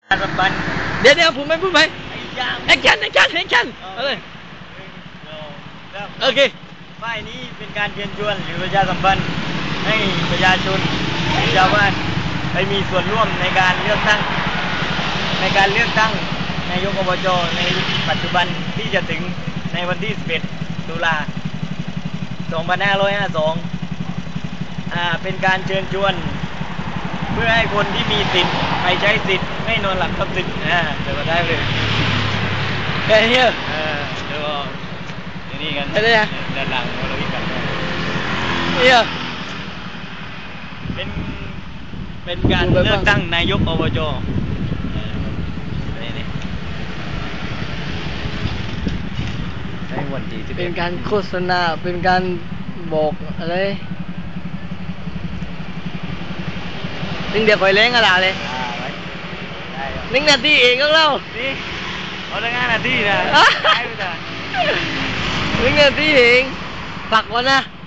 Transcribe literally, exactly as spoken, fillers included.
สัมพันธ์เดี๋ยวเดี๋ยวพูดไหมพูดไหมไอ้ยางแอคชั่นแอคชั่นแอคชั่นเอาเลยโอเคป้ายนี้เป็นการเชิญชวนหรือประชาสัมพันธ์ให้ประชาชนชาวบ้านไปมีส่วนร่วมในการเลือกตั้งในการเลือกตั้งนายกอบจในปัจจุบันที่จะถึงในวันที่สิบเอ็ดตุลาสองพันห้าร้อยห้าสิบสองอ่าเป็นการเชิญชวนเพื่อให้คนที่มีสิทธิ์ไปใช้สิทธิ์ไม่นอนหลับทับสิทธิ์อ่าเดี๋ยวก็ได้เลยแค่นี้เออเดี๋ยวเดี๋ยวนี้กันได้เลยอะด้านหลังเราวิ่งกันเนี่ยเป็นเป็นการเลือกตั้งนายกอบจเออนี่นี่ในวันที่สิบเป็เอ็ดนการโฆษณาเป็นการบอกอะไรนึงเดี๋ยวคอยเล้งกระดาษเลยอ่าไว้ได้ครับนึงนาทีเองก็เล่านี่เอาละงานนาทีนะอ่ะได้ไปจ้ะนึงนาทีเองปักก่อนนะ